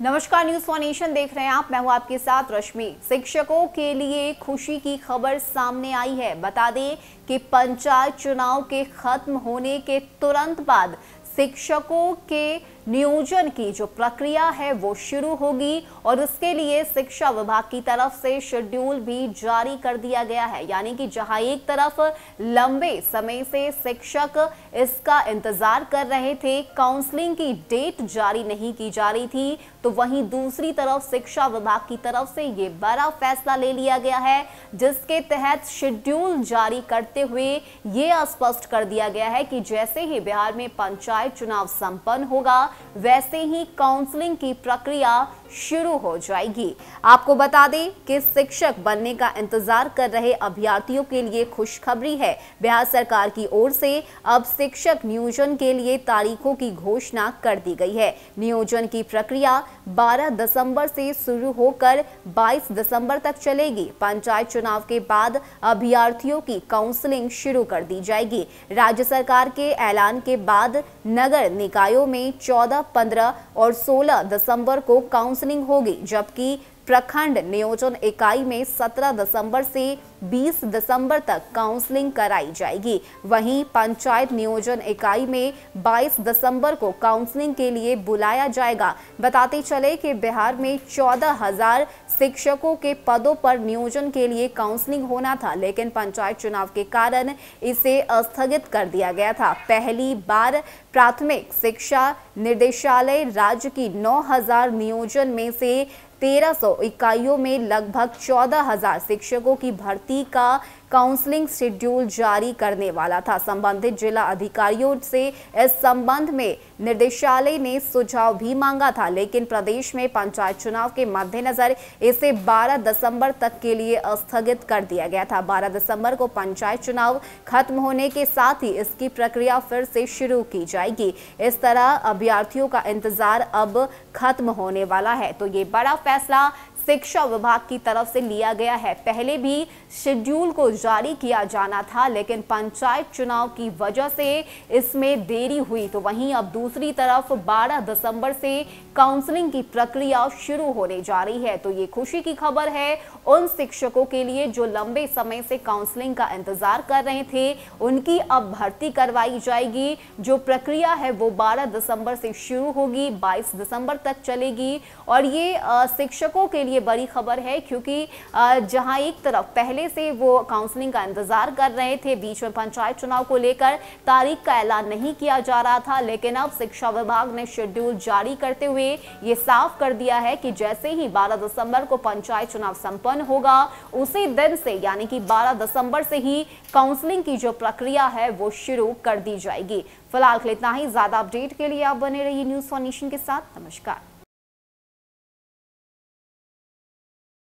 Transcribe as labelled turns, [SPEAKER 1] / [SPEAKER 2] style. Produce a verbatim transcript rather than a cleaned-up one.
[SPEAKER 1] नमस्कार, news one nation देख रहे हैं आप। मैं हूं आपके साथ रश्मि। शिक्षकों के लिए खुशी की खबर सामने आई है। बता दें कि पंचायत चुनाव के खत्म होने के तुरंत बाद शिक्षकों के नियोजन की जो प्रक्रिया है वो शुरू होगी और उसके लिए शिक्षा विभाग की तरफ से शेड्यूल भी जारी कर दिया गया है। यानी कि जहां एक तरफ लंबे समय से शिक्षक इसका इंतजार कर रहे थे, काउंसलिंग की डेट जारी नहीं की जा रही थी, तो वहीं दूसरी तरफ शिक्षा विभाग की तरफ से ये बड़ा फैसला ले लिया गया है, जिसके तहत शेड्यूल जारी करते हुए ये स्पष्ट कर दिया गया है कि जैसे ही बिहार में पंचायत चुनाव संपन्न होगा वैसे ही काउंसलिंग की प्रक्रिया शुरू हो जाएगी। आपको बता दें कि शिक्षक बनने का इंतजार कर रहे अभ्यर्थियों के लिए खुशखबरी है। बिहार सरकार की ओर से अब शिक्षक नियोजन के लिए तारीखों की घोषणा कर दी गई है। नियोजन की प्रक्रिया बारह दिसंबर से शुरू होकर बाईस दिसंबर तक चलेगी। पंचायत चुनाव के बाद अभ्यर्थियों की काउंसलिंग शुरू कर दी जाएगी। राज्य सरकार के ऐलान के बाद नगर निकायों में चौदह, पंद्रह और सोलह दिसंबर को काउंसलिंग होगी, जबकि प्रखंड नियोजन इकाई में सत्रह दिसंबर से बीस दिसंबर तक काउंसलिंग कराई जाएगी। वहीं पंचायत नियोजन इकाई में बाईस दिसंबर को काउंसलिंग के लिए बुलाया जाएगा। बताते चले कि बिहार में चौदह हजार शिक्षकों के पदों पर नियोजन के लिए काउंसलिंग होना था, लेकिन पंचायत चुनाव के कारण इसे स्थगित कर दिया गया था। पहली बार प्राथमिक शिक्षा निदेशालय राज्य की नौ हजार नियोजन में से तेरह सौ इकाइयों में लगभग चौदह हजार शिक्षकों की भर्ती का काउंसलिंग शेड्यूल जारी करने वाला था। संबंधित जिला अधिकारियों से इस संबंध में निर्देशालय ने सुझाव भी मांगा था, लेकिन प्रदेश में पंचायत चुनाव के मद्देनजर इसे बारह दिसंबर तक के लिए स्थगित कर दिया गया था। बारह दिसंबर को पंचायत चुनाव खत्म होने के साथ ही इसकी प्रक्रिया फिर से शुरू की जाएगी। इस तरह अभ्यर्थियों का इंतजार अब खत्म होने वाला है। तो ये बड़ा फैसला शिक्षा विभाग की तरफ से लिया गया है। पहले भी शेड्यूल को जारी किया जाना था, लेकिन पंचायत चुनाव की वजह से इसमें देरी हुई। तो वहीं अब दूसरी तरफ बारह दिसंबर से काउंसलिंग की प्रक्रिया शुरू होने जा रही है। तो ये खुशी की खबर है उन शिक्षकों के लिए जो लंबे समय से काउंसलिंग का इंतजार कर रहे थे। उनकी अब भर्ती करवाई जाएगी। जो प्रक्रिया है वो बारह दिसंबर से शुरू होगी, बाईस दिसंबर तक चलेगी। और ये शिक्षकों के लिए ये बड़ी खबर है, क्योंकि जहां एक तरफ पहले से वो काउंसलिंग का इंतजार कर रहे थे, बीच में पंचायत चुनाव को लेकर तारीख का ऐलान नहीं किया जा रहा था, लेकिन अब शिक्षा विभाग ने शेड्यूल जारी करते हुए ये साफ कर दिया है कि जैसे ही बारह दिसंबर को पंचायत चुनाव संपन्न होगा, उसी दिन से यानी कि बारह दिसंबर से ही काउंसलिंग की जो प्रक्रिया है वो शुरू कर दी जाएगी। फिलहाल इतना ही। ज्यादा अपडेट के लिए आप बने रहिए न्यूज वन नेशन के साथ। नमस्कार।